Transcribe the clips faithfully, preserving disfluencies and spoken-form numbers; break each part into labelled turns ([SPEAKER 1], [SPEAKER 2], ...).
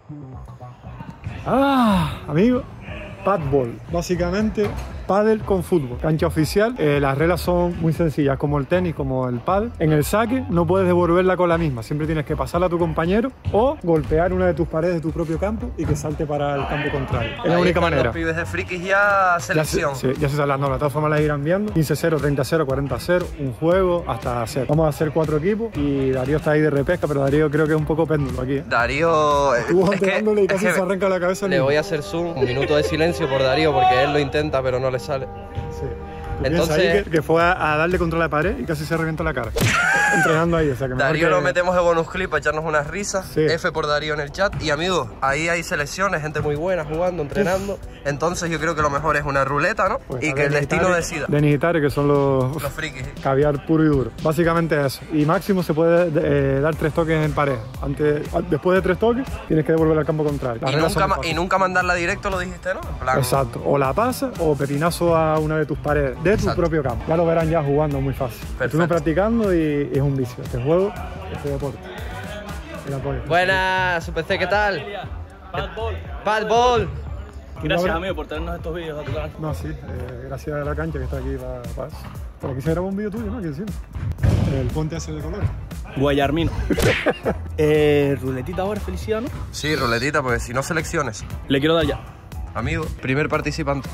[SPEAKER 1] Ah, amigo. Padball, básicamente pádel con fútbol, cancha oficial. Eh, las reglas son muy sencillas, como el tenis, como el pádel. En el saque no puedes devolverla con la misma, siempre tienes que pasarla a tu compañero o golpear una de tus paredes de tu propio campo y que salte para el campo contrario. Es la única manera.
[SPEAKER 2] Los pibes de frikis ya selección.
[SPEAKER 1] Ya se, sí, ya se salen, no, de todas formas las irán viendo. quince cero, treinta cero, cuarenta cero, un juego hasta hacer. Vamos a hacer cuatro equipos y Darío está ahí de repesca, pero Darío creo que es un poco péndulo aquí. ¿eh?
[SPEAKER 2] Darío...
[SPEAKER 1] Estuvo
[SPEAKER 2] es que,
[SPEAKER 1] y casi
[SPEAKER 2] es que
[SPEAKER 1] se arranca la cabeza.
[SPEAKER 2] Le voy a hacer zoom, un minuto de silencio por Darío porque él lo intenta pero no le sale.
[SPEAKER 1] Sí.
[SPEAKER 2] Entonces
[SPEAKER 1] ahí que, que fue a, a darle contra la pared y casi se revienta la cara. Entrenando ahí, o sea que
[SPEAKER 2] Darío
[SPEAKER 1] que...
[SPEAKER 2] lo metemos de bonus clip para echarnos unas risas.
[SPEAKER 1] Sí.
[SPEAKER 2] F por Darío en el chat. Y amigos, ahí hay selecciones, gente muy buena jugando, entrenando. Entonces yo creo que lo mejor es una ruleta, ¿no?
[SPEAKER 1] Pues
[SPEAKER 2] y que el destino
[SPEAKER 1] Tare,
[SPEAKER 2] decida.
[SPEAKER 1] Denis y Tare, que son los,
[SPEAKER 2] los frikis.
[SPEAKER 1] Caviar puro y duro. Básicamente eso. Y máximo se puede eh, dar tres toques en pareja. Antes, después de tres toques, tienes que devolver al campo contrario.
[SPEAKER 2] Y nunca, y nunca mandarla directo, lo dijiste, ¿no? En plan...
[SPEAKER 1] Exacto. O la pasas o pepinazo a una de tus paredes, de Exacto. tu propio campo. Ya lo verán ya jugando, muy fácil. Perfecto. Estuvimos practicando y es un vicio. Este juego, este deporte. El apoyo.
[SPEAKER 2] Buenas, Super C, ¿qué tal?
[SPEAKER 3] Padball.
[SPEAKER 2] Padball.
[SPEAKER 3] Gracias, amigo, por traernos estos vídeos a tu canal.
[SPEAKER 1] No, sí, eh, gracias a la cancha que está aquí para pa eso. Por aquí se grabó un vídeo tuyo, ¿no? ¿Qué decimos? El puente ese de colores.
[SPEAKER 3] Guayarmino. eh, ruletita ahora, Feliciano.
[SPEAKER 2] Sí, ruletita, porque si no selecciones.
[SPEAKER 3] Le quiero dar ya.
[SPEAKER 2] Amigo, primer participante.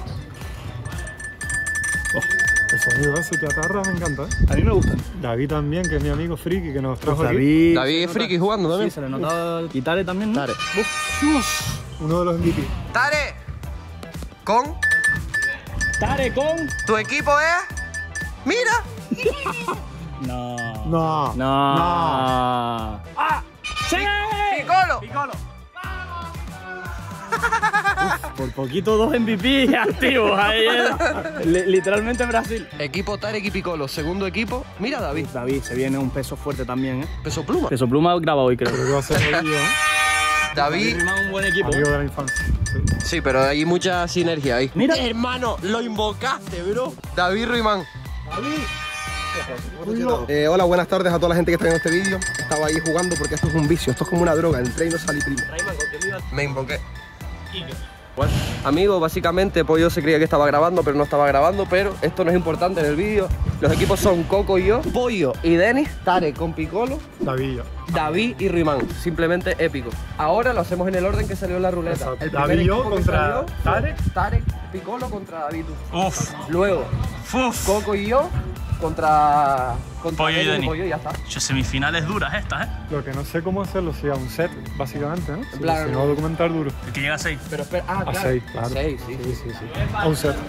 [SPEAKER 1] Oh, el sonido ese que atarra me encanta, ¿eh?
[SPEAKER 3] A mí me gusta.
[SPEAKER 1] David también, que es mi amigo friki, que nos trajo
[SPEAKER 3] pues
[SPEAKER 1] aquí.
[SPEAKER 3] David,
[SPEAKER 2] David es friki jugando también.
[SPEAKER 3] Sí, se le notaba el... Y Tare también, ¿no?
[SPEAKER 2] Tare.
[SPEAKER 1] Uf, uno de los M V P.
[SPEAKER 2] Tare. Con...
[SPEAKER 3] Tare con...
[SPEAKER 2] Tu equipo es... ¡Mira!
[SPEAKER 3] No.
[SPEAKER 1] No.
[SPEAKER 3] No.
[SPEAKER 1] No.
[SPEAKER 3] ¡Ah! ¡Sí!
[SPEAKER 2] ¡Picolo!
[SPEAKER 3] ¡Picolo! Uf, por poquito dos M V P activos ahí, ¿eh? Literalmente Brasil.
[SPEAKER 2] Equipo Tarek y Picolo, segundo equipo. Mira David.
[SPEAKER 3] David, se viene un peso fuerte también, ¿eh?
[SPEAKER 2] Peso pluma.
[SPEAKER 3] Peso pluma graba hoy, creo.
[SPEAKER 1] Creo que va a ser jodido, ¿eh?
[SPEAKER 2] David.
[SPEAKER 3] Un buen equipo.
[SPEAKER 1] Amigo de la infancia. Sí.
[SPEAKER 2] Sí, pero hay mucha sinergia ahí.
[SPEAKER 3] Mira.
[SPEAKER 2] Hermano, lo invocaste, bro. David Ruimán.
[SPEAKER 1] David.
[SPEAKER 4] Eh, hola, buenas tardes a toda la gente que está viendo este vídeo. Estaba ahí jugando porque esto es un vicio, esto es como una droga, entré y no salí primo.
[SPEAKER 2] Me invoqué. Bueno, amigos, básicamente Pollo se creía que estaba grabando, pero no estaba grabando, pero esto no es importante en el vídeo. Los equipos son Coco y yo, Pollo y Denis, Tarek con Picolo,
[SPEAKER 1] David.
[SPEAKER 2] David y Ruimán, simplemente épico. Ahora lo hacemos en el orden que salió en la ruleta.
[SPEAKER 1] Exacto.
[SPEAKER 2] El primer
[SPEAKER 1] David y yo
[SPEAKER 2] equipo que
[SPEAKER 1] contra
[SPEAKER 2] salió fue
[SPEAKER 1] Tarek.
[SPEAKER 2] Tarek, Picolo contra David.
[SPEAKER 5] Uf,
[SPEAKER 2] Luego,
[SPEAKER 5] uf.
[SPEAKER 2] Coco y yo contra, contra
[SPEAKER 5] Pollo y
[SPEAKER 2] Denis
[SPEAKER 5] Denis.
[SPEAKER 2] Pollo, y ya está.
[SPEAKER 5] Yo, semifinales duras estas, ¿eh?
[SPEAKER 1] Lo que no sé cómo hacerlo, si a un set, básicamente, ¿no? Si,
[SPEAKER 2] plan-
[SPEAKER 1] si no, documentar duro.
[SPEAKER 5] El que llega a seis.
[SPEAKER 2] Pero espera, ah,
[SPEAKER 1] A
[SPEAKER 2] claro.
[SPEAKER 1] seis, claro.
[SPEAKER 2] A seis, sí.
[SPEAKER 1] Sí, sí, sí. A un set.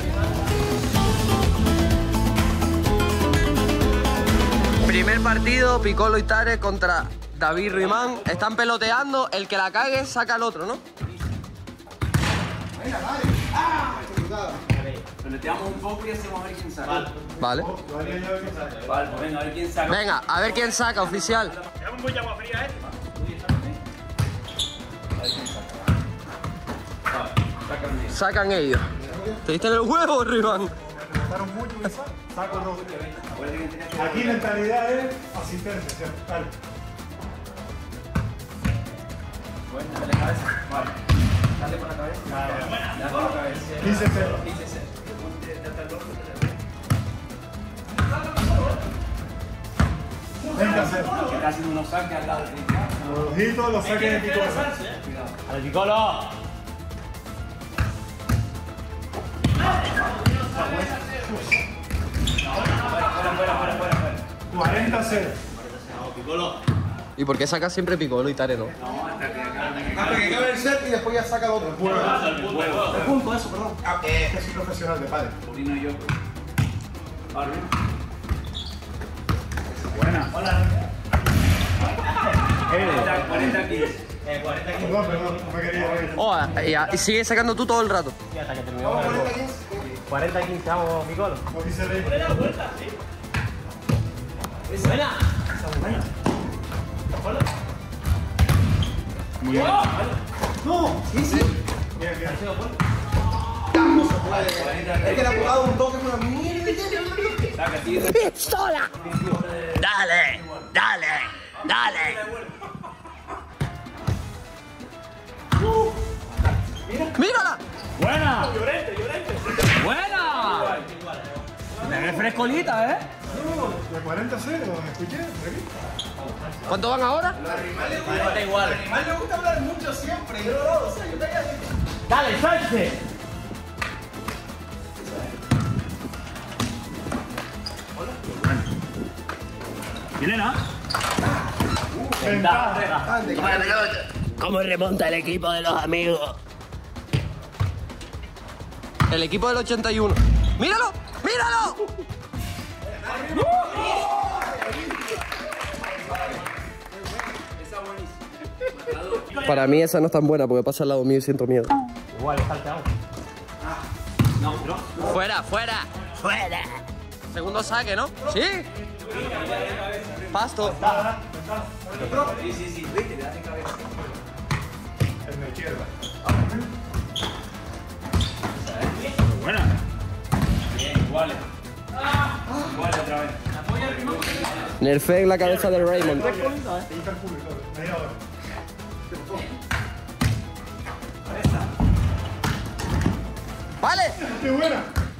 [SPEAKER 2] Primer partido, Picolo y Tarek contra David Ruimán. Están peloteando, el que la cague saca al otro, ¿no?
[SPEAKER 3] Peloteamos un poco y hacemos a ver quién saca.
[SPEAKER 2] Vale.
[SPEAKER 3] Vale, pues venga, a ver quién saca.
[SPEAKER 2] Venga, a ver quién saca, oficial. Sacan ellos. ¿Te diste en el huevo, Ruimán?
[SPEAKER 1] Mucho, saco dos. Aquí la mentalidad es asistencia, dale.
[SPEAKER 3] Bueno, dale cabeza. Vale. Dale con la cabeza. Dale con la cabeza.
[SPEAKER 1] quince cero.
[SPEAKER 3] quince cero.
[SPEAKER 1] treinta cero.
[SPEAKER 3] Que está haciendo unos saques al lado.
[SPEAKER 1] Los ojitos los saquen de Picolo.
[SPEAKER 3] ¡Al Picolo!
[SPEAKER 1] cuarenta cero.
[SPEAKER 2] ¿Y por qué saca siempre Picolo y Tarek no?
[SPEAKER 4] Hasta que acabe el set y después ya saca el otro.
[SPEAKER 1] El punto, eso, perdón. Ah, eh, es que soy profesional de padre.
[SPEAKER 3] Purino y yo. Buena. Hola. cuarenta quince.
[SPEAKER 1] Perdón, perdón, no me quería reír.
[SPEAKER 2] Oh, y, y sigue sacando tú todo el rato.
[SPEAKER 3] cuarenta quince, vamos, Picolo.
[SPEAKER 1] No quise reír.
[SPEAKER 3] Buena. Muy bien.
[SPEAKER 4] No, sí, sí.
[SPEAKER 1] Bien, bien.
[SPEAKER 4] Es que le ha jugado un toque con la mierda.
[SPEAKER 2] ¡Pistola! ¡Dale! ¡Dale! ¡Dale! ¡Mírala!
[SPEAKER 3] ¡Buena! ¡Llorente, llorente! ¡Buena! Me ve frescolita, ¿eh?
[SPEAKER 1] De cuarenta a cero, escuché,
[SPEAKER 2] ¿Cuánto van ahora?
[SPEAKER 3] Da igual.
[SPEAKER 4] Además le gusta hablar mucho siempre. Yo no, o sea, yo te había dicho.
[SPEAKER 3] ¡Dale, suerte! ¿Chilena?
[SPEAKER 1] Ventaja.
[SPEAKER 2] ¿Cómo remonta el equipo de los amigos? El equipo del ochenta y uno. ¡Míralo! ¡Míralo! Para mí esa no es tan buena porque pasa al lado mío y siento miedo.
[SPEAKER 3] Igual, he salteado. No, no.
[SPEAKER 2] ¡Fuera, fuera! ¡Fuera! Segundo saque, ¿no? ¡Sí! Pasto.
[SPEAKER 1] En la izquierda.
[SPEAKER 3] Buena. Bien, iguales. Iguales otra vez.
[SPEAKER 2] Nerfé en la cabeza de Raymond. ¡Vale!
[SPEAKER 1] ¡Qué buena!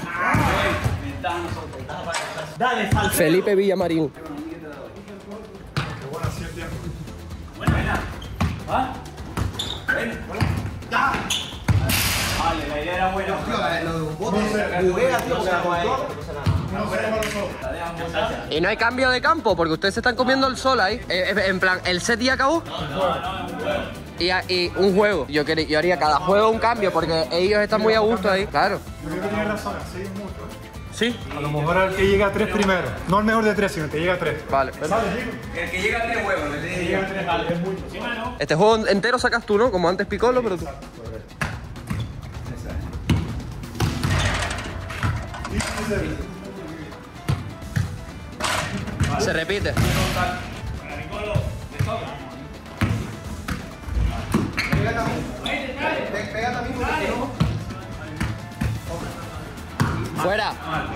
[SPEAKER 3] Dale, salta.
[SPEAKER 2] Felipe Villamarín.
[SPEAKER 1] ¡Qué buena, sí, el tiempo!
[SPEAKER 3] Buena. ¿Ah? Ven. Vale, la idea era buena.
[SPEAKER 4] Buguea, tío, porque la controla.
[SPEAKER 1] No sé cómo lo son.
[SPEAKER 2] Y no hay cambio de campo porque ustedes se están comiendo el sol ahí. Eh, eh, en plan, ¿el set ya acabó? Y, a- y un juego. Yo, quería, yo haría cada juego un cambio porque ellos están muy a gusto ahí. Claro.
[SPEAKER 1] Yo creo que tienes razón, siguen mucho.
[SPEAKER 2] Sí.
[SPEAKER 1] A lo mejor el que llega a tres primero. No el mejor de tres, sino el que llega a tres.
[SPEAKER 2] Vale.
[SPEAKER 1] ¿Sabes, Chico?
[SPEAKER 3] El que llega a tres huevos, le
[SPEAKER 1] El que llega a tres es mucho.
[SPEAKER 3] Sí, mano.
[SPEAKER 2] Este juego entero sacas tú, ¿no? Como antes Piccolo, pero tú. Se repite.
[SPEAKER 4] Pégate a mí. Pégate a mí porque no.
[SPEAKER 2] Fuera.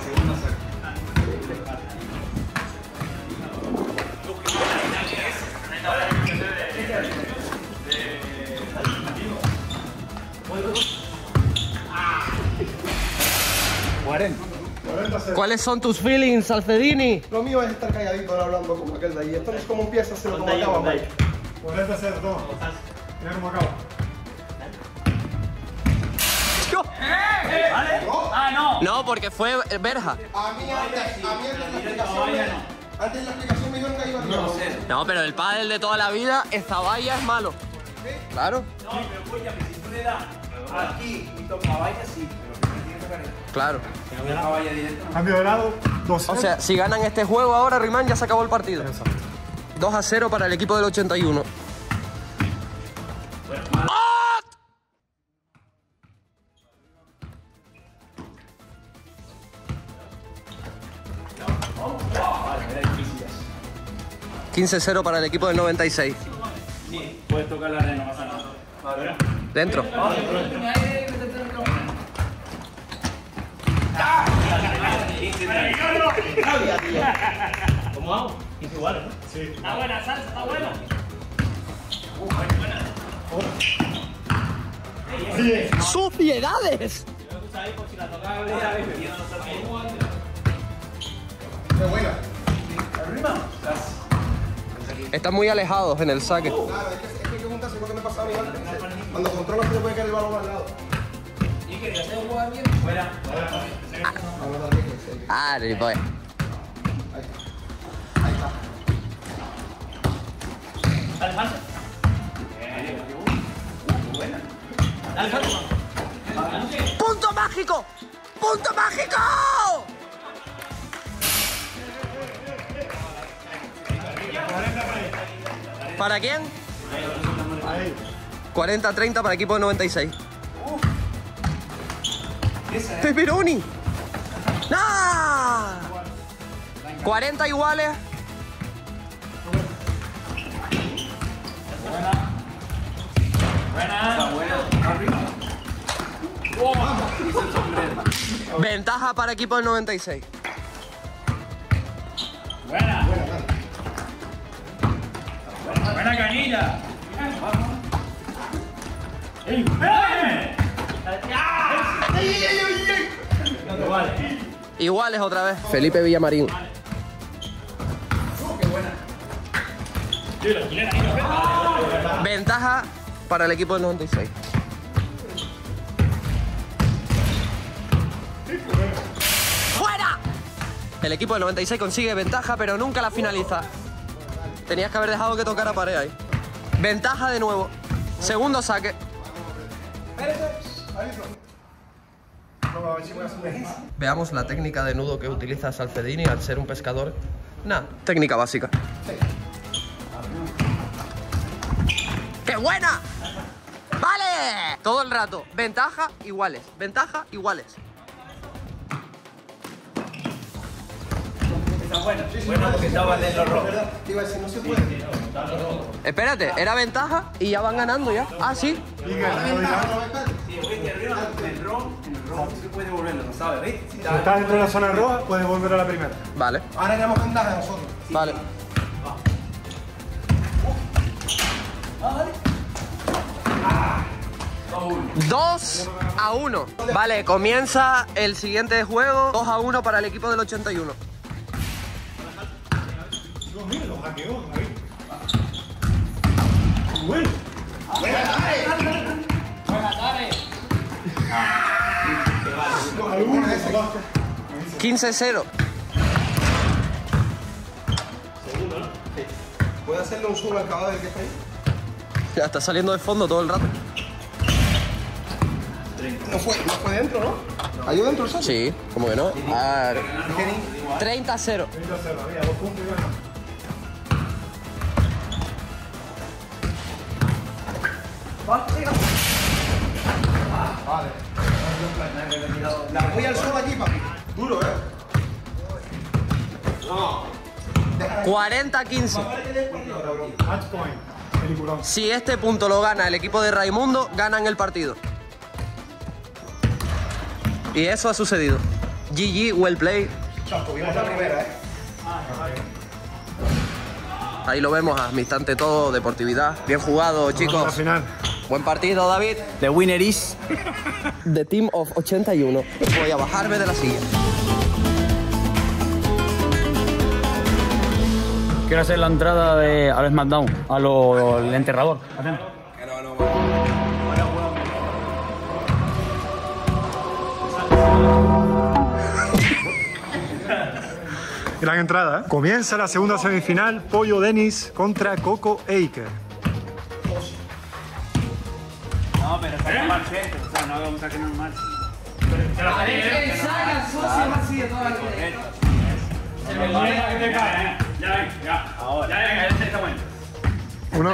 [SPEAKER 3] cuarenta.
[SPEAKER 1] cuarenta a cero.
[SPEAKER 2] ¿Cuáles son tus feelings, Salcedini?
[SPEAKER 4] Lo mío es estar calladito ahora hablando como aquel de ahí. Esto no es como empieza, sino como acaba, Mike.
[SPEAKER 1] cuarenta a cero, toma. Mira cómo acaba.
[SPEAKER 2] Yo.
[SPEAKER 3] ¿Vale? Ah, no.
[SPEAKER 2] No, porque fue Berja.
[SPEAKER 4] A mí antes, a mí antes la explicación me, antes la explicación me dijeron que iba a no,
[SPEAKER 2] No, pero el pádel de toda la vida, esta valla es malo. Claro,
[SPEAKER 3] No, pero escúchame, si tú le das aquí y toca valla, sí. Pero no tiene que sacar esto.
[SPEAKER 2] claro.
[SPEAKER 3] Si no la valla directa.
[SPEAKER 1] Cambio de lado, dos.
[SPEAKER 2] O sea, si ganan este juego ahora, Rimán, ya se acabó el partido.
[SPEAKER 1] Exacto.
[SPEAKER 2] dos a cero para el equipo del ochenta y uno. quince a cero para el equipo del noventa y seis.
[SPEAKER 3] Sí, puedes tocar la arena, no pasa nada. Vale.
[SPEAKER 2] Dentro.
[SPEAKER 3] ¿Cómo hago? Es igual, ¿no?
[SPEAKER 1] Sí.
[SPEAKER 3] Está buena, salsa, está buena.
[SPEAKER 1] Oye,
[SPEAKER 2] ¡Suciedades!
[SPEAKER 4] Qué buena.
[SPEAKER 2] Están muy alejados en el saque.
[SPEAKER 4] Claro, es que es que hay que juntarse lo que me pasaba a mí antes. Cuando controlas, te puede caer el balón al lado.
[SPEAKER 3] ¿Y que te hace jugar bien? Fuera.
[SPEAKER 4] Vamos a darle que se-
[SPEAKER 2] Ah, pues.
[SPEAKER 4] Ahí está.
[SPEAKER 3] Dale, salsa. Buena. Dale, salsa.
[SPEAKER 2] ¡Punto mágico! ¡Punto mágico! ¿Para quién?
[SPEAKER 1] ahí.
[SPEAKER 2] cuarenta a treinta para el equipo de noventa y seis. ¡Pepperoni! ¡Nah! cuarenta iguales.
[SPEAKER 3] Buena.
[SPEAKER 2] Ventaja para el equipo del noventa y seis.
[SPEAKER 3] Buena. Buena canilla. ¡Ey! ¡Eh!
[SPEAKER 2] Iguales otra vez. Felipe Villamarín. Ventaja para el equipo del noventa y seis. ¡Fuera! El equipo del noventa y seis consigue ventaja, pero nunca la finaliza. Tenías que haber dejado que tocara pared ahí. Ventaja de nuevo. Segundo saque. Veamos la técnica de nudo que utiliza Salcedini al ser un pescador. Nah, técnica básica. ¡Qué buena! ¡Vale! Todo el rato. Ventaja, iguales. Ventaja, iguales. Espérate, era ventaja y ya van ganando ya. Ah, sí.
[SPEAKER 1] Si estás dentro de la zona roja, puedes volver a la primera.
[SPEAKER 2] Vale.
[SPEAKER 4] Ahora tenemos ventaja nosotros.
[SPEAKER 2] Vale. dos a uno. Vale, comienza el siguiente juego. dos a uno para el equipo del ochenta y uno.
[SPEAKER 1] Lo hackeó, David. Bueno.
[SPEAKER 2] quince cero.
[SPEAKER 4] ¿Puede hacerle un zoom al caballo que está ahí?
[SPEAKER 2] Ya está saliendo de fondo todo el rato.
[SPEAKER 4] No fue, no fue dentro, ¿no? ¿Cayó dentro el saco?
[SPEAKER 2] Sí, ¿cómo que no? A ver. treinta a cero.
[SPEAKER 4] Vale. La voy al sol aquí, papi. Duro, ¿eh?
[SPEAKER 2] cuarenta a quince.
[SPEAKER 1] Match point. Peliculón.
[SPEAKER 2] Si este punto lo gana el equipo de Raimundo, ganan el partido. Y eso ha sucedido. G G, well played.
[SPEAKER 4] Tuvimos la primera, ¿eh?
[SPEAKER 2] Ahí lo vemos, a mi instante todo, deportividad. Bien jugado,
[SPEAKER 1] Al
[SPEAKER 2] chicos.
[SPEAKER 1] final.
[SPEAKER 2] Buen partido, David.
[SPEAKER 3] The winner is...
[SPEAKER 2] The Team of ochenta y uno. Voy a bajarme de la silla.
[SPEAKER 3] Quiero hacer la entrada de a los SmackDown, a lo el enterrador. Atento.
[SPEAKER 1] Gran entrada, ¿eh? Comienza la segunda semifinal. Pollo Denis contra Coco Eiker.
[SPEAKER 3] No, pero está mal gente, o sea, no vamos a que normal. Ya ven, ya. Ahora. Ya ven, este está bueno.
[SPEAKER 1] Uno.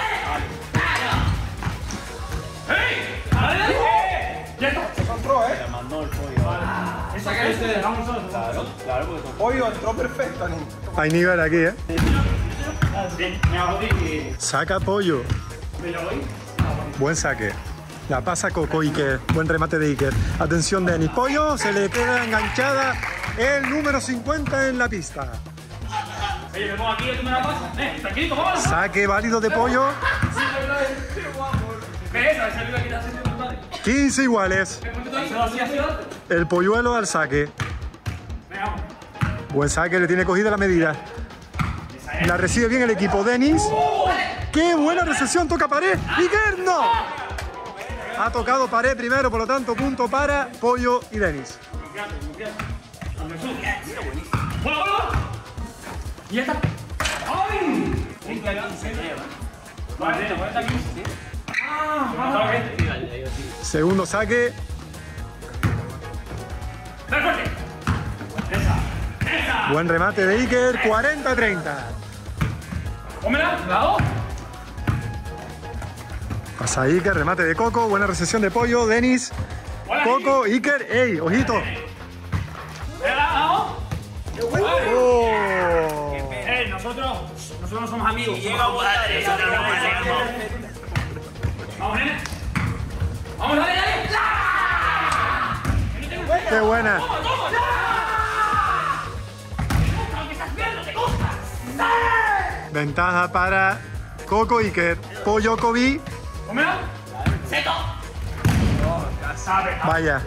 [SPEAKER 3] Saca este, dejamos nosotros. Claro, claro, porque son...
[SPEAKER 4] Pollo entró perfecto, niño.
[SPEAKER 1] Hay nivel aquí, ¿eh?
[SPEAKER 3] Sí, me hago y...
[SPEAKER 1] Saca Pollo. Buen saque. La pasa Coco Iker. Buen remate de Iker. Atención, Denis. Pollo se le queda enganchada el número cincuenta en la pista.
[SPEAKER 5] Oye, me pongo aquí y tú me la pasas. Eh, tranquilito, vámonos.
[SPEAKER 1] Saque válido de Pollo.
[SPEAKER 5] ¿Qué es? A ver si arriba aquí te haces tu madre.
[SPEAKER 1] quince iguales.
[SPEAKER 5] Hazlo así, así, así.
[SPEAKER 1] El polluelo al saque.
[SPEAKER 5] Venga, vamos.
[SPEAKER 1] Buen saque, le tiene cogida la medida. La recibe bien el equipo. Denis. ¡Qué buena recepción! Toca pared. Iker no. Ha tocado pared primero, por lo tanto, punto para Pollo y Denis.
[SPEAKER 5] ¡Bueno, bueno! Y ya está. ¡Ay! Vale, cuarenta a quince. ¡Ah! ¡Vamos!
[SPEAKER 1] Segundo saque.
[SPEAKER 5] ¡Dale fuerte! ¡Esa! ¡Esa!
[SPEAKER 1] Buen remate de Iker. cuarenta a treinta.
[SPEAKER 5] ¡Pómela! ¡La dos!
[SPEAKER 1] Pasa Iker, remate de Coco. Buena recepción de Pollo. Denis. Coco, Iker. ¡Ey! ¡Ojito!
[SPEAKER 5] ¡La dos!
[SPEAKER 1] ¡Oh!
[SPEAKER 5] ¡Eh! Nosotros, nosotros no somos amigos. Llega un padre. Nosotros no somos amigos. ¡Vamos, nene! ¡Vamos, dale, dale!
[SPEAKER 1] ¡Qué buena! Ventaja para Coco Iker. Pollo Kobe.
[SPEAKER 5] ¡Pómela! ¡Seto!
[SPEAKER 1] Vaya.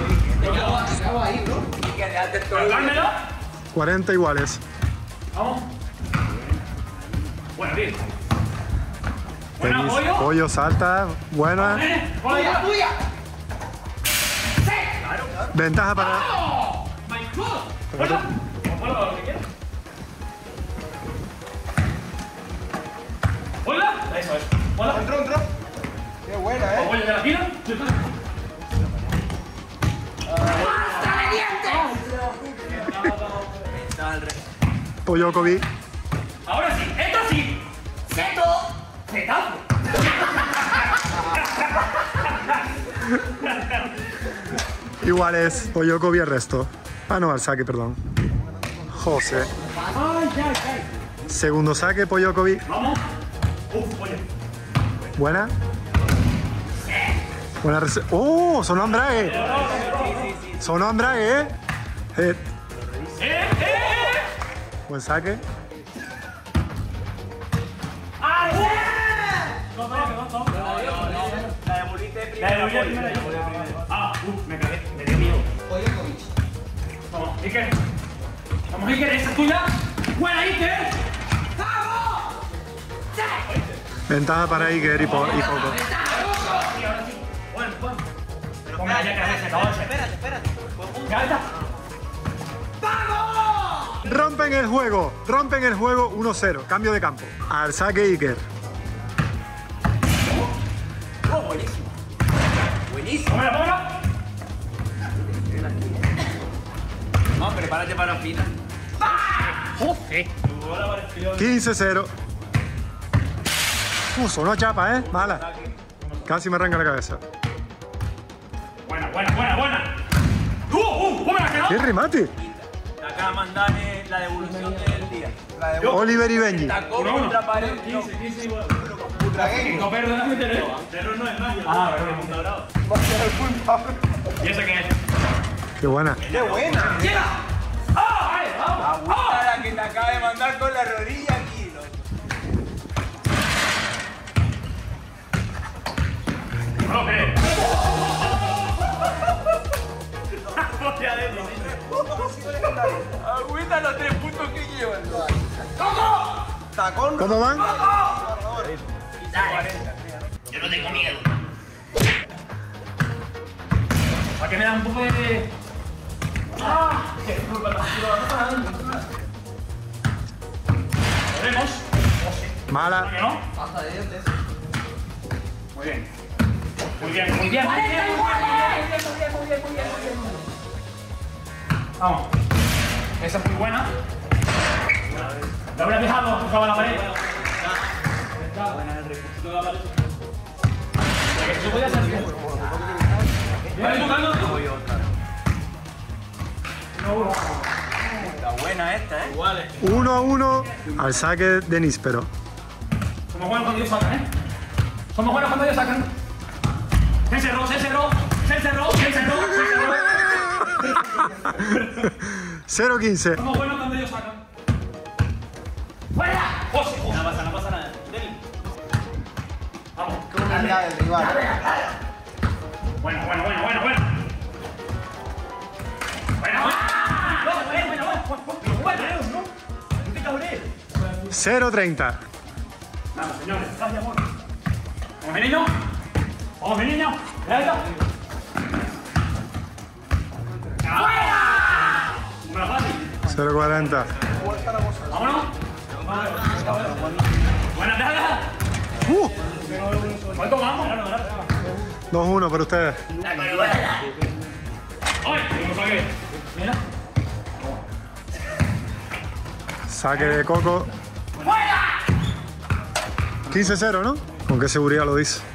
[SPEAKER 5] Cálmelo.
[SPEAKER 1] cuarenta iguales.
[SPEAKER 5] Vamos. Bueno, bien. Buen
[SPEAKER 1] Denis,
[SPEAKER 5] apoyo.
[SPEAKER 1] Pollo salta. Buena.
[SPEAKER 5] Nene, ¡Polla! ¡Tuya!
[SPEAKER 1] Ventaja para...
[SPEAKER 5] ¡Oh! ¡My God! ¡Hola! ¡Hola, lo que quieras! ¡Hola! Eso es. ¡Hola!
[SPEAKER 4] Entró, entró. Qué buena, eh.
[SPEAKER 5] ¿Apoyo de la esquina?
[SPEAKER 1] Pollo Kobe.
[SPEAKER 5] Ahora sí, esto sí. ¡Seto! ¡Setazo!
[SPEAKER 1] Iguales. Pollo Kobe el resto. Ah, no, al saque, perdón. José. Segundo saque, Pollo Kobe.
[SPEAKER 5] Vamos. Uf, oye.
[SPEAKER 1] Buena. Buena rece... ¡Oh! Sonó Andrade. Sonó Andrade, ¿eh? Eh,
[SPEAKER 5] ¡Eh, eh!
[SPEAKER 1] Buen saque.
[SPEAKER 5] ¡Ah, sí! No, no, no, no. La devolviste primero. Ah, uf, me cagué. Me dio miedo. Vamos, Iker. Vamos, Iker, esa es tuya. ¡Buena, Iker! ¡Vamos!
[SPEAKER 1] Ventaja para Iker y, po y poco.
[SPEAKER 5] Bueno, bueno. Pero ponga ya que se acabó ese. Espérate, espérate. Ya está. ¡Vamos!
[SPEAKER 1] Rompen el juego. Rompen el juego uno cero. Cambio de campo. Al saque Iker.
[SPEAKER 5] Oh, buenísimo. Buenísimo. Póngala, póngala.
[SPEAKER 3] Vamos, prepárate para la final.
[SPEAKER 5] ¡Joder!
[SPEAKER 1] quince cero. Uh, sonó chapa, ¿eh? Mala. Casi me arranca la cabeza.
[SPEAKER 5] Buena, buena, buena, buena. ¡Uh, uh! ¿Cómo me la quedó?
[SPEAKER 1] ¡Qué remate!
[SPEAKER 3] Acá mandarle la devolución del día.
[SPEAKER 1] Oliver y Benji.
[SPEAKER 3] Tacó
[SPEAKER 5] Uno, uno.
[SPEAKER 3] contra pared.
[SPEAKER 5] quince, quince igual.
[SPEAKER 4] Ultra Game.
[SPEAKER 5] No, perdóname, te leo. Cero no es más. Ah, perdón. ¿Y ese qué es?
[SPEAKER 1] Qué buena.
[SPEAKER 4] Qué buena.
[SPEAKER 5] ¡Llega! ¡Ah! ¡Vale, vamos!
[SPEAKER 3] Agüita la que te acaba de mandar con la rodilla aquí, loco.
[SPEAKER 5] No lo creo.
[SPEAKER 3] Agüita los tres puntos que llevan.
[SPEAKER 4] Tacón.
[SPEAKER 1] ¿Cómo van?
[SPEAKER 5] Yo no tengo miedo. ¿Para qué me da un poco de...? ¡Ah! ¡Qué culpa! ¿Podemos?
[SPEAKER 1] Mala.
[SPEAKER 5] ¿Que no? Pasta de dientes. Muy bien. Muy bien, muy bien, muy bien, muy bien, muy bien, muy bien, muy bien, muy bien. Vamos. Esa es muy buena. La habrá dejado, tocaba la pared. Buena el recurso de la pared. Que se podía hacer bien. ¿Vale tocando? Voy otra.
[SPEAKER 3] Está buena esta, ¿eh? Iguales.
[SPEAKER 1] uno a uno al saque de Níspero.
[SPEAKER 5] Somos buenos cuando ellos sacan, ¿eh? Somos buenos cuando ellos sacan. Se cerró, se cerró, se cerró, se cerró, se cerró.
[SPEAKER 1] cero quince.
[SPEAKER 5] Somos buenos cuando ellos sacan. ¡Fuera! ¡José!
[SPEAKER 3] No pasa, no pasa nada.
[SPEAKER 5] Vamos.
[SPEAKER 4] La del rival.
[SPEAKER 5] Bueno, bueno, bueno, bueno, bueno. Bueno, bueno. No, bueno, bueno, bueno. Bueno, ¿no? No te cabrees.
[SPEAKER 1] cero treinta.
[SPEAKER 5] Vamos, señores, gracias, amor. Vamos, mi niño. Vamos, mi niño. Ya está. ¡Fuera! Una fácil.
[SPEAKER 1] cero cuarenta.
[SPEAKER 5] Vámonos. Buena, deja, deja.
[SPEAKER 1] Uh,
[SPEAKER 5] ¿Cuánto vamos?
[SPEAKER 1] dos uno para ustedes.
[SPEAKER 5] ¡Ay! ¿Cómo saqué? Mira.
[SPEAKER 1] Saque de Coco. quince cero, ¿no? ¿Con qué seguridad lo dice?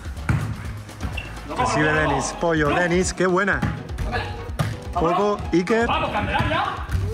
[SPEAKER 1] Recibe Denis. Pollo, Denis, qué buena. Coco, Iker.
[SPEAKER 5] ¡Vamos, Candelaria!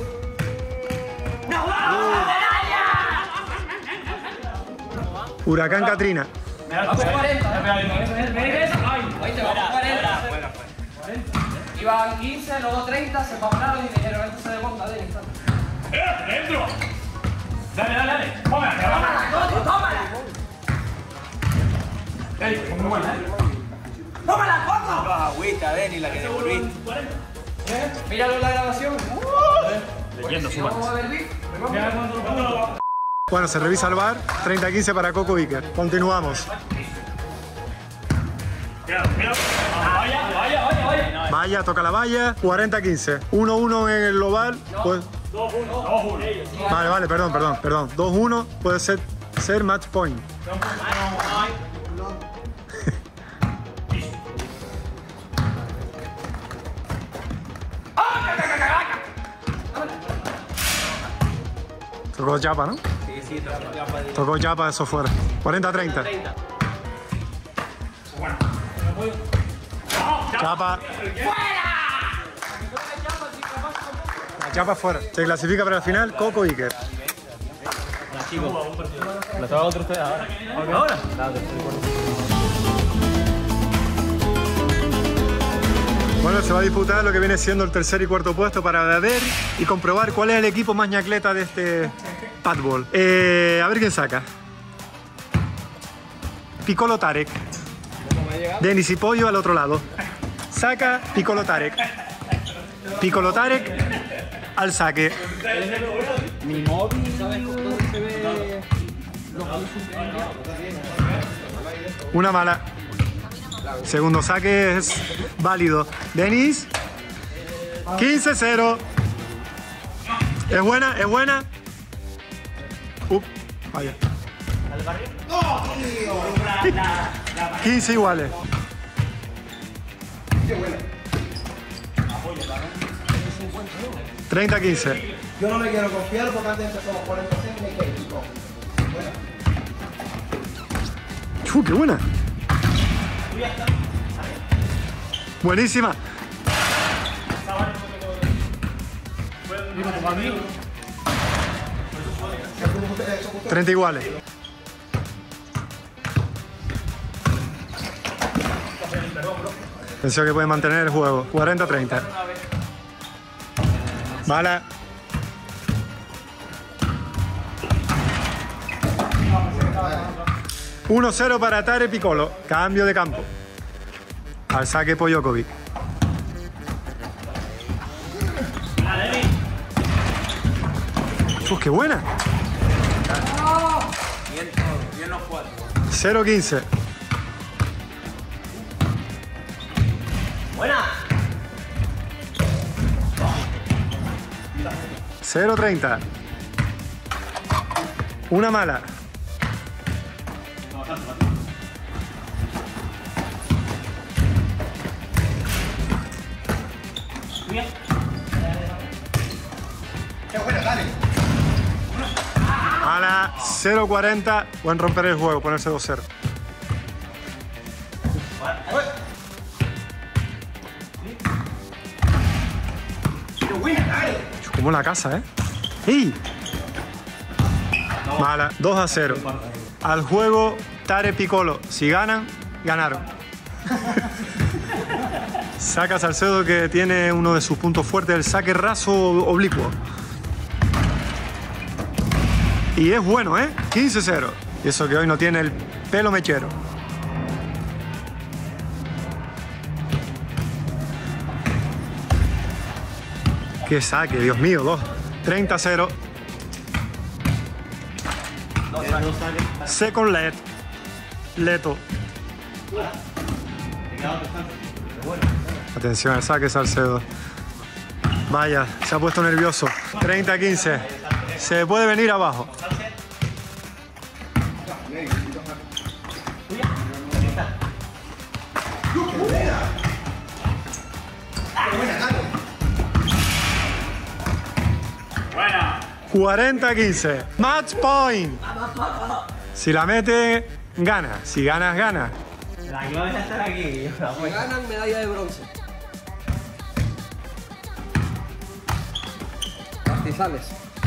[SPEAKER 1] Huracán Katrina.
[SPEAKER 5] Vamos, cuarenta. Ahí te vamos, cuarenta. Iban quince, luego treinta, se pagaron y dijeron, esto se desmonta de instante. ¡Eh! ¡Dentro! Dale, dale, dale. ¡Tómala! ¡Tómala, tómala! ¡Ey! Muy buena, ¿eh? ¡Tómala, Coco!
[SPEAKER 3] agüita, Denis, la que devolviste.
[SPEAKER 2] Míralo en la grabación.
[SPEAKER 5] Leyendo su
[SPEAKER 2] Vamos a ver, Vic.
[SPEAKER 1] Bueno, se revisa el V A R. treinta a quince para Coco Iker. Continuamos.
[SPEAKER 5] Cuidado, cuidado. Vaya, vaya, vaya, vaya.
[SPEAKER 1] Valla, toca la valla. cuarenta a quince. uno uno en el global. Pues...
[SPEAKER 5] dos uno. dos uno.
[SPEAKER 1] Vale, vale, perdón, perdón, perdón. dos uno puede ser, ser match point. Tocó Japa, ¿no?
[SPEAKER 2] Sí, sí, tocó Japa.
[SPEAKER 1] Tocó Japa, eso fuera. cuarenta a treinta.
[SPEAKER 5] Bueno.
[SPEAKER 1] Japa. La Japa fuera. Se clasifica para la final Coco Iker.
[SPEAKER 3] ¿Lo estaba otro usted ahora? ¿Ahora?
[SPEAKER 1] Bueno, se va a disputar lo que viene siendo el tercer y cuarto puesto para ver y comprobar cuál es el equipo más ñacleta de este padball. Eh, a ver quién saca. Piccolo Tarek. Denis y Pollo al otro lado. Saca Piccolo Tarek. Piccolo Tarek al saque.
[SPEAKER 3] Mi móvil, ¿sabes dónde se ve los
[SPEAKER 1] Una mala. Segundo saque es válido. Denis. quince cero. ¿Es buena? ¿Es buena? Up, vaya. quince iguales. treinta a quince.
[SPEAKER 4] Yo no me quiero confiar porque antes empezamos cuarenta a seis y me quedé.
[SPEAKER 1] ¡Uh, qué buena! Buenísima. treinta iguales. Pensé que puede mantener el juego. cuarenta a treinta. Mala. uno cero para Tare Piccolo. Cambio de campo. Al saque Pollokovic. ¡Uf, qué buena! cero quince.
[SPEAKER 2] Buena.
[SPEAKER 1] cero treinta. Una mala. Mala. cero cuarenta. Buen romper el juego, ponerse dos cero. Como la casa, ¿eh? ¡Ey! Mala. dos a cero. Al juego Tare Piccolo. Si ganan, ganaron. Saca Salcedo, que tiene uno de sus puntos fuertes, el saque raso oblicuo. Y es bueno, ¿eh? quince cero. Y eso que hoy no tiene el pelo mechero. ¡Qué saque! Dios mío, dos. treinta a cero. Second let. Leto. Atención al saque, Salcedo. Vaya, se ha puesto nervioso. treinta a quince. Se puede venir abajo.
[SPEAKER 5] Buena.
[SPEAKER 1] cuarenta a quince. Match point. Si la mete, gana. Si ganas, gana.
[SPEAKER 3] La que va a estar aquí.
[SPEAKER 2] Si ganan, medalla de bronce. Pastizales.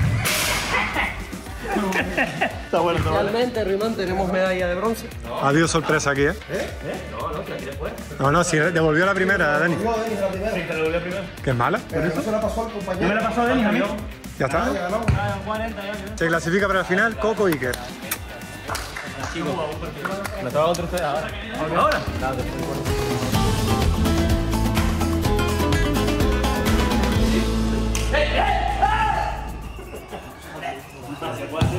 [SPEAKER 3] Está bueno, está bueno.
[SPEAKER 2] Realmente, Rimán, tenemos medalla de bronce.
[SPEAKER 1] Adiós sorpresa aquí, ¿eh?
[SPEAKER 2] No, no, si la quieres fuera.
[SPEAKER 1] No, no, si devolvió la primera, Dani.
[SPEAKER 4] No, Denis, la primera.
[SPEAKER 5] Sí, te lo doy primero.
[SPEAKER 1] ¿Que es mala?
[SPEAKER 4] Pero eso se la pasó al compañero.
[SPEAKER 5] ¿No me la pasó Denis, amigo?
[SPEAKER 1] Ya está.
[SPEAKER 4] Ya ganó.
[SPEAKER 1] Se clasifica para la final Coco Iker.
[SPEAKER 3] ¿Lo estaba otro usted ahora? ¿Ahora?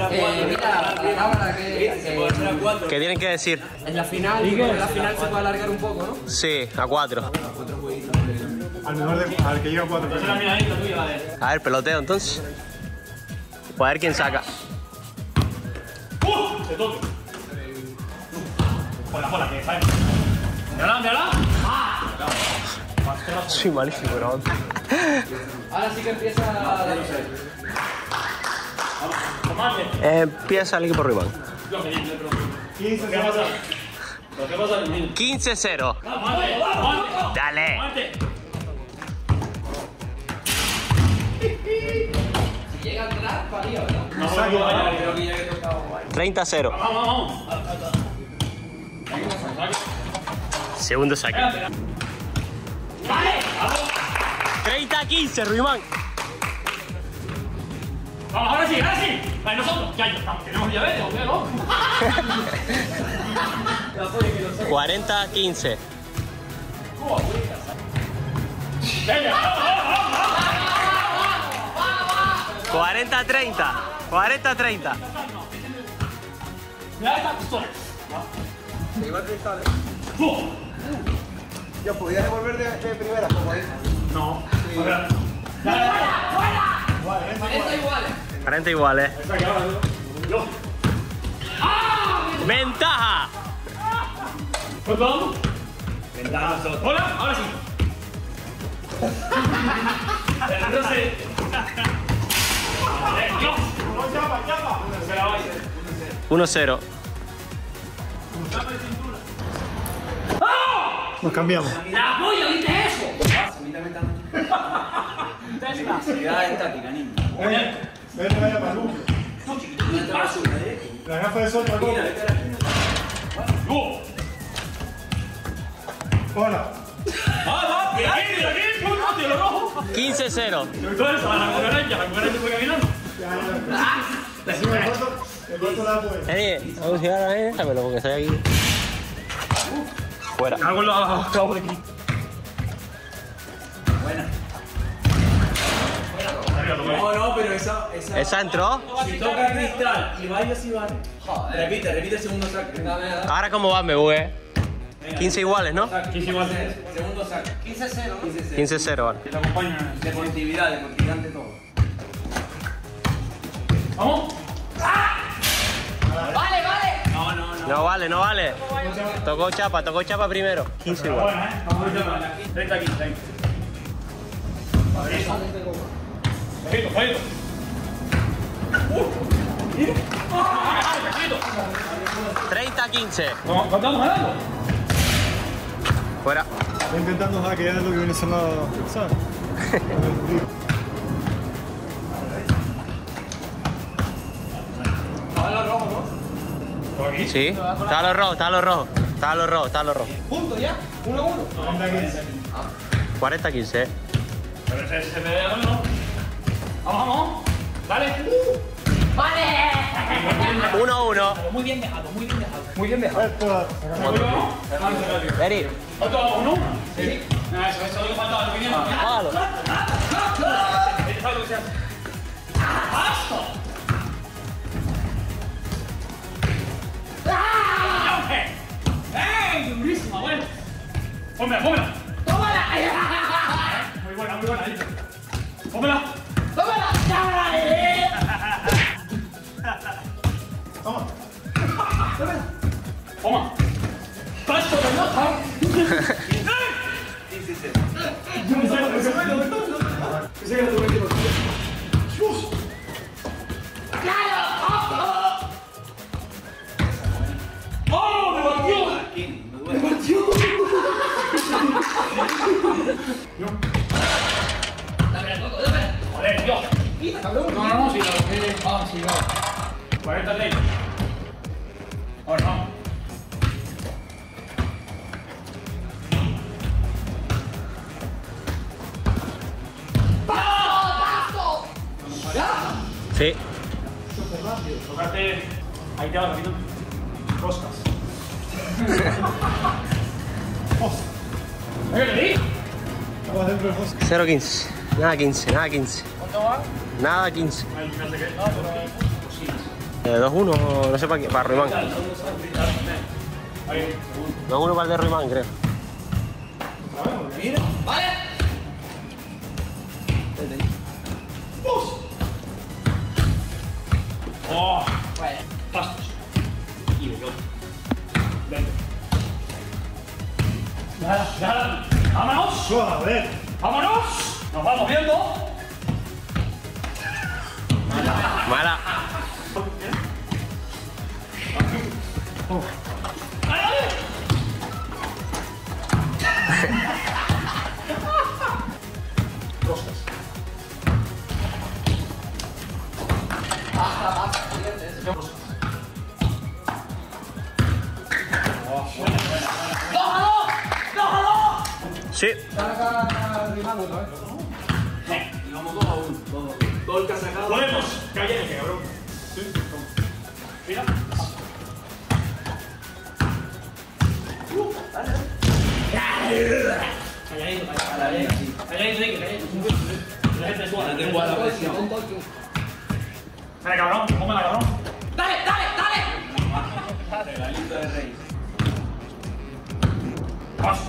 [SPEAKER 2] Eh, mira, la cámara que... Eh,
[SPEAKER 6] ¿Qué tienen que decir?
[SPEAKER 2] en la final, y en la final se puede alargar un poco, ¿no?
[SPEAKER 6] Sí, a cuatro.
[SPEAKER 1] Al mejor de, al que llega a cuatro.
[SPEAKER 6] A ver, peloteo entonces. Pues a ver quién saca.
[SPEAKER 5] ¡Uh! Se toque. Hola, hola, que sale. Mírala, mírala.
[SPEAKER 6] Soy malísimo, bro.
[SPEAKER 2] Ahora sí que empieza la...
[SPEAKER 6] Eh, empieza el equipo rival.
[SPEAKER 1] quince,
[SPEAKER 5] ¿Qué pasa? ¿Qué pasa?
[SPEAKER 6] quince cero. Dale.
[SPEAKER 2] Si llega a entrar, valía, ¿verdad?
[SPEAKER 6] treinta cero.
[SPEAKER 5] Vamos, vamos.
[SPEAKER 6] Segundo saque. treinta quince, Ruimán.
[SPEAKER 5] Vamos, ahora sí, ahora sí. Vale, nosotros. Ya, ya estamos. Tenemos diabetes, ¿o qué, no?
[SPEAKER 6] cuarenta quince.
[SPEAKER 5] Venga, vamos, vamos, vamos.
[SPEAKER 6] cuarenta treinta. cuarenta treinta.
[SPEAKER 5] Mira esta pistola.
[SPEAKER 4] Se iba a cristales.
[SPEAKER 5] ¡Fu!
[SPEAKER 4] Yo podía devolver de, de primera, como ahí.
[SPEAKER 5] No. A ver.
[SPEAKER 2] Esto igual.
[SPEAKER 6] cuarenta iguales.
[SPEAKER 5] Esta que ahora yo.
[SPEAKER 6] Ventaja.
[SPEAKER 5] ¿Cuánto vamos? Ventaja. Hola, ahora sí. Entonces. Dios. Chapa, chapa. Se la va a ir.
[SPEAKER 6] uno cero.
[SPEAKER 1] Nos cambiamos.
[SPEAKER 5] ¡La polla, viste eso!
[SPEAKER 1] Vete, vete, vaya para Luke. La gafa de sol para Luke. Hola.
[SPEAKER 5] ¡Ah, va! ¡De aquí, de aquí! ¡Punto, tío, lo rojo!
[SPEAKER 6] quince cero.
[SPEAKER 5] ¿Te gustó eso? A la cucaracha, la cucaracha fue caminando.
[SPEAKER 1] El corto, el corto la puede.
[SPEAKER 6] Vení, vamos a llegar a ver, déjamelo porque estoy aquí. Fuera.
[SPEAKER 5] Hago los clavos de aquí.
[SPEAKER 3] No, no, pero esa... esa...
[SPEAKER 6] ¿Esa entró?
[SPEAKER 3] Si toca cristal y vaya, sí vale. Repite, repite el segundo saque.
[SPEAKER 6] Ahora cómo va, me bugué. quince iguales, ¿no?
[SPEAKER 5] ¿Quién se va a hacer?
[SPEAKER 3] Segundo saque.
[SPEAKER 2] quince cero.
[SPEAKER 6] quince cero, vale.
[SPEAKER 5] Te acompaña.
[SPEAKER 3] Deportividad, deportividad ante todo.
[SPEAKER 5] ¿Vamos?
[SPEAKER 2] Vale, vale.
[SPEAKER 3] No, no, no.
[SPEAKER 6] No vale, no vale. Tocó chapa, tocó chapa primero. quince iguales.
[SPEAKER 5] Buena, ¿eh? Vamos a ver. treinta aquí, treinta. Bajito, bajito.
[SPEAKER 6] treinta quince.
[SPEAKER 5] ¿Cuánto estamos ganando?
[SPEAKER 6] Fuera.
[SPEAKER 1] Estoy intentando hackear lo que viene siendo, ¿sabes?
[SPEAKER 6] Sí. Está a los rojos, está a los rojos. Está a los rojos, está a los rojos.
[SPEAKER 2] Punto ya. Uno a uno.
[SPEAKER 6] cuarenta quince.
[SPEAKER 5] Pero se, se me da uno. Vamos, vamos. Dale.
[SPEAKER 2] Vale.
[SPEAKER 6] uno uno.
[SPEAKER 2] Muy bien dejado, muy bien dejado.
[SPEAKER 5] Muy bien dejado.
[SPEAKER 1] Esto,
[SPEAKER 6] Vení.
[SPEAKER 5] ¿Cuánto vamos? ¿Uno? Sí. Ah, eso, eso es lo que faltaba. Lo que viene.
[SPEAKER 6] Hágalo.
[SPEAKER 5] Ahí está lo que se hace. ¡Basta! ¡Ey! ¡Durísima! Bueno. Pónmela, pónmela.
[SPEAKER 2] ¡Tómala!
[SPEAKER 5] Muy buena, muy buena. Ahí. Pónmela.
[SPEAKER 2] ¡Tómala!
[SPEAKER 1] toma.
[SPEAKER 5] Toma. ¡Paso de nota! Yo me saco, me saco, me saco. Pensé que era tu equipo. ¡Uf! ¡Oh! ¡Me batió! ¡Me batió! ¡Joder, Dios! No, no, no, si la dejé. Ah, sí, no. cuarenta leyes. Ahora vamos.
[SPEAKER 6] Sí.
[SPEAKER 5] Tocaste. Ahí te va, capitán. Roscas. ¿Eh, le di?
[SPEAKER 1] Estamos dentro del bosque.
[SPEAKER 6] cero quince. Nada quince, nada quince.
[SPEAKER 5] ¿Cuánto va?
[SPEAKER 6] Nada quince.
[SPEAKER 5] Ay, me hace que.
[SPEAKER 6] Eh, dos uno, no sé para quién, para Ruimán. dos uno para el de Ruimán, creo.
[SPEAKER 5] ¡Vale! ¡Oh! Pastos. Y yo. Venga. Nada, nada. ¡Vámonos!
[SPEAKER 1] Joder.
[SPEAKER 5] ¡Vámonos! ¡Nos vamos viendo!
[SPEAKER 6] Mala.
[SPEAKER 5] ¡Dale, dale! Costas. ¡Dójalo! ¡Dójalo!
[SPEAKER 6] Sí.
[SPEAKER 5] ¡Podemos! ¡Cállate, cabrón! Mira. Calladito, calladito. Calladito, calladito. La gente suena. Te la presión. Dale, cabrón. Póngala, cabrón. ¡Dale, dale, dale! Regalito de rey. ¡Paso!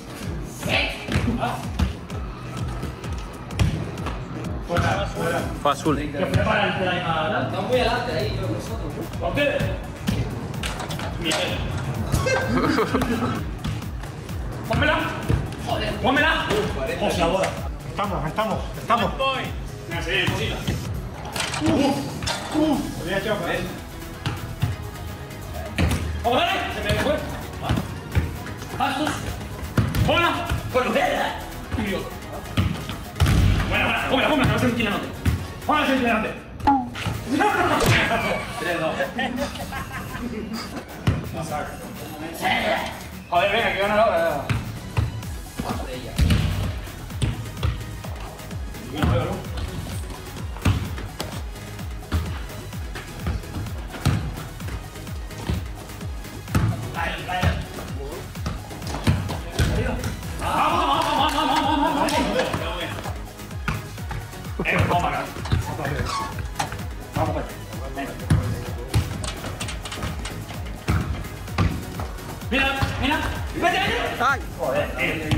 [SPEAKER 5] Fuera, fuera.
[SPEAKER 6] Fue azul.
[SPEAKER 5] Que prepara el play ahora. Están muy adelante ahí, yo nosotros. ¿Ustedes? Miguel. ¡Pónmela! ¡Joder! ¡Pónmela! ¡José, ahora!
[SPEAKER 1] Estamos, estamos, estamos.
[SPEAKER 5] Venga, sí, cosita.
[SPEAKER 1] Uf, uf. Voy a echar, ¿eh?
[SPEAKER 5] ¡Vamos, dale! Se me fue. ¡Pastos! ¡Hola! ¡Bueno, verga! ¡Idiota! Buena, buena, póngala, póngala, que va a ser un quinanote. Póngala, que va a ser un quinanote. tres dos. Joder, venga, que gana la hora. Vamos, vamos, vamos, vamos, vamos, vamos. Eh, vamos para acá. Vamos para acá. Mira, mira. Vete, vete.
[SPEAKER 6] ¡Ay!
[SPEAKER 5] Joder, eh.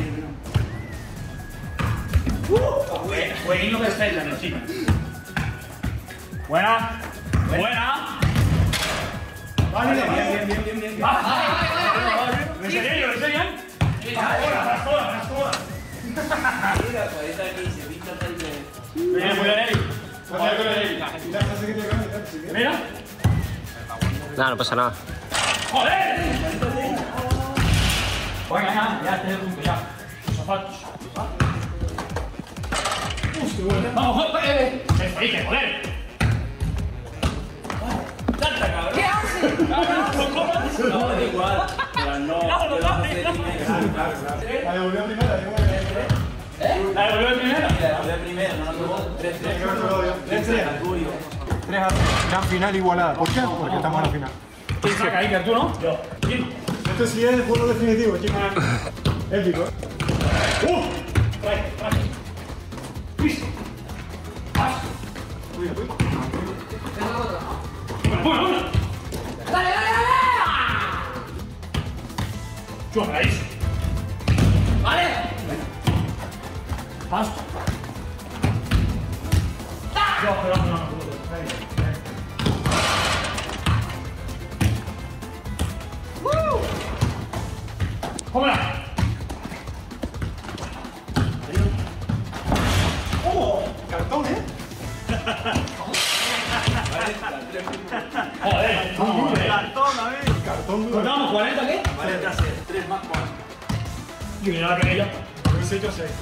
[SPEAKER 5] Uh, Jueguino que estáis en el chico. Buena. Buena. Vale, bien, bien, bien, bien, bien. Vale, vale, vale. ¿En serio? ¿En serio? Ahora, para todas, para todas. Mira, cuarenta quince, pinta el Mira, muy bien, Eric. Mira.
[SPEAKER 6] Nada, no pasa nada.
[SPEAKER 5] ¡Joder! Venga, ya, ya, este es el punto, ya. Los zapatos. Vamos, joder. Eso, ahí, que joder. ¡Salta, cabrón! ¿Qué haces? No, da igual. Pero no. No, no, no.
[SPEAKER 1] La devolvió primera,
[SPEAKER 5] ¿Eh? ¿La devolvió primera?
[SPEAKER 7] La devolvió primera, no la tomó. tres tres.
[SPEAKER 1] tres tres. tres a gran final igualada. ¿Por qué? Porque estamos en la final.
[SPEAKER 5] ¿Quién saca Iker, tú no? Yo. ¿Quién?
[SPEAKER 1] Esto sí es el juego definitivo, chicos. Épico.
[SPEAKER 5] ¡Uh! Trae, trae. ¡Listo! ¡Vas!
[SPEAKER 1] Cuida, cuida.
[SPEAKER 5] ¡Bueno, bueno! ¡Dale, dale, dale! ¡Yo, para eso! ¡Vale! ¡Vas! ¡Yo, pero no, no, no! ¡Cómela!
[SPEAKER 1] ¡Oh! Cartón, ¿eh?
[SPEAKER 5] ¡Joder! ¡Joder!
[SPEAKER 1] Cartón, a ver. Cartón duro.
[SPEAKER 5] ¿Contamos cuarenta qué?
[SPEAKER 7] cuarenta seis, tres más cuatro.
[SPEAKER 5] Y mira la que ella.
[SPEAKER 1] Habéis hecho seis.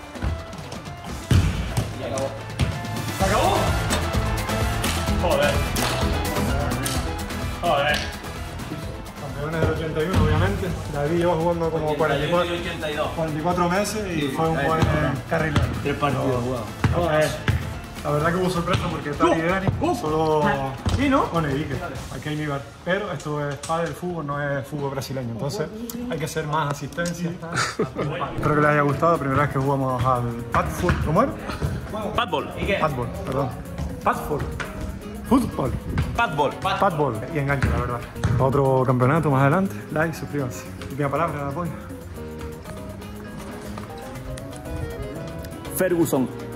[SPEAKER 5] Y acabó. ¿Se acabó? Joder. Joder.
[SPEAKER 1] Campeones del ochenta y uno, obviamente. David lleva jugando como cuarenta y cuatro,
[SPEAKER 7] ochenta y dos.
[SPEAKER 1] cuarenta y cuatro meses y fue un buen carrilero.
[SPEAKER 7] Tres partidos jugados.
[SPEAKER 1] Joder. La verdad que hubo sorpresa porque Tati y Dani solo
[SPEAKER 5] ¿Sí, no?
[SPEAKER 1] con el Iker, aquí hay nivel. Pero esto es pádel, fútbol, no es fútbol brasileño. Entonces hay que hacer más asistencia. Espero que les haya gustado. Primera vez que jugamos al Padford. ¿Cómo era?
[SPEAKER 6] Padball.
[SPEAKER 1] Padball, perdón. Padford. Fútbol.
[SPEAKER 5] Padball.
[SPEAKER 1] Padball. Y enganche, la verdad. Otro campeonato más adelante. Like, suscríbanse. Última palabra, apoyo.
[SPEAKER 3] Ferguson.